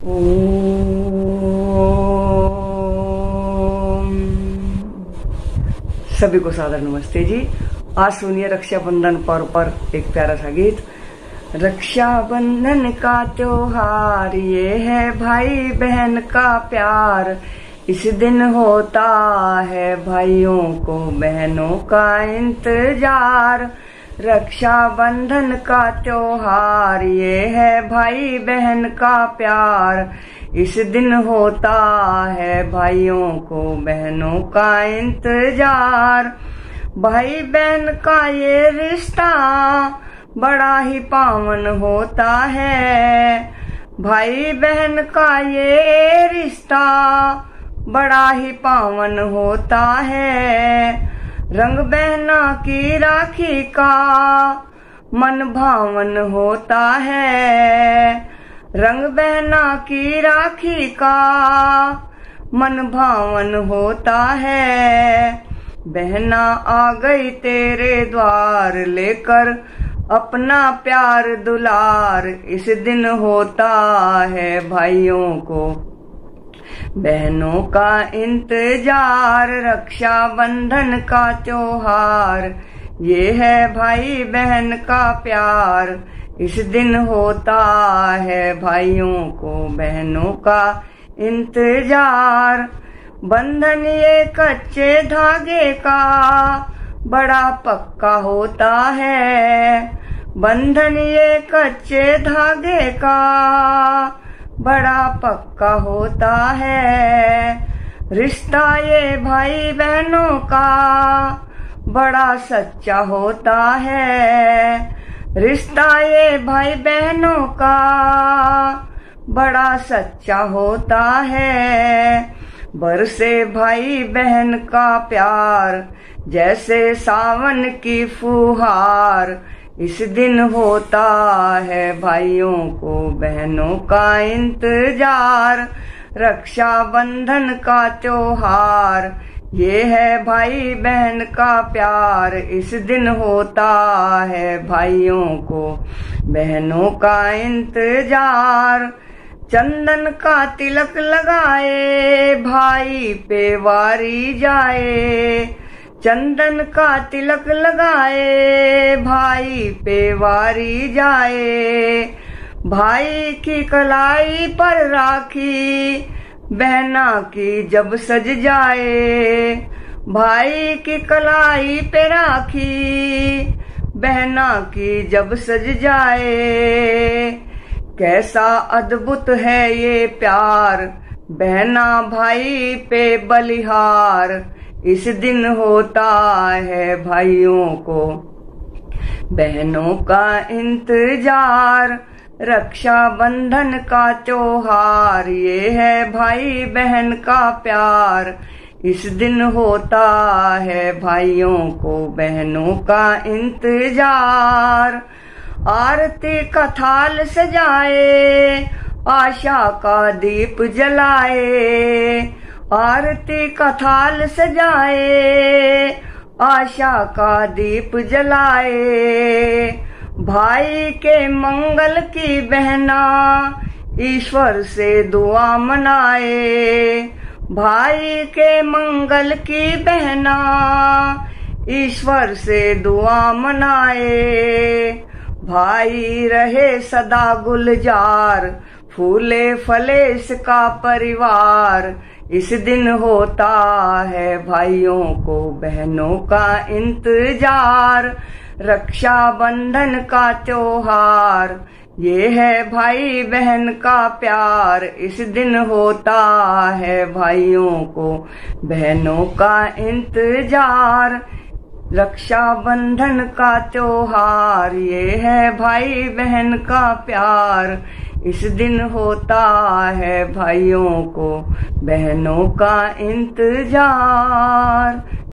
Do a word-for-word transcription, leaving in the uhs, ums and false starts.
ओम। सभी को सादर नमस्ते जी। आज सुनिए रक्षाबंधन पर्व पर एक प्यारा सा गीत। रक्षाबंधन का त्योहार ये है भाई बहन का प्यार। इस दिन होता है भाइयों को बहनों का इंतजार। रक्षाबंधन का त्योहार ये है भाई बहन का प्यार। इस दिन होता है भाइयों को बहनों का इंतजार। भाई बहन का ये रिश्ता बड़ा ही पावन होता है। भाई बहन का ये रिश्ता बड़ा ही पावन होता है। रंग बहना की राखी का मन भावन होता है। रंग बहना की राखी का मन भावन होता है। बहना आ गई तेरे द्वार लेकर अपना प्यार दुलार। इस दिन होता है भाइयों को बहनों का इंतजार। रक्षाबंधन का त्योहार ये है भाई बहन का प्यार। इस दिन होता है भाइयों को बहनों का इंतजार। बंधन ये कच्चे धागे का बड़ा पक्का होता है। बंधन ये कच्चे धागे का बड़ा पक्का होता है। रिश्ता ये भाई बहनों का बड़ा सच्चा होता है। रिश्ता ये भाई बहनों का बड़ा सच्चा होता है। बरसे भाई बहन का प्यार जैसे सावन की फुहार। इस दिन होता है भाइयों को बहनों का इंतजार। रक्षाबंधन का त्योहार ये है भाई बहन का प्यार। इस दिन होता है भाइयों को बहनों का इंतजार। चंदन का तिलक लगाए भाई पे वारी जाए। चंदन का तिलक लगाए भाई पे वारी जाए। भाई की कलाई पर राखी बहना की जब सज जाए। भाई की कलाई पे राखी बहना की जब सज जाए। कैसा अद्भुत है ये प्यार बहना भाई पे बलिहार। इस दिन होता है भाइयों को बहनों का इंतजार। रक्षाबंधन का त्योहार ये है भाई बहन का प्यार। इस दिन होता है भाइयों को बहनों का इंतजार। आरती का थाल सजाए आशा का दीप जलाए। आरती का थाल सजाए आशा का दीप जलाए। भाई के मंगल की बहना ईश्वर से दुआ मनाए। भाई के मंगल की बहना ईश्वर से दुआ मनाए। भाई रहे सदा गुलजार फूले फले इसका परिवार। इस दिन होता है भाइयों को बहनों का इंतजार। रक्षाबंधन का त्योहार ये है भाई बहन का प्यार। इस दिन होता है भाइयों को बहनों का इंतजार। रक्षाबंधन का त्योहार ये है भाई बहन का प्यार। इस दिन होता है भाइयों को बहनों का इंतजार।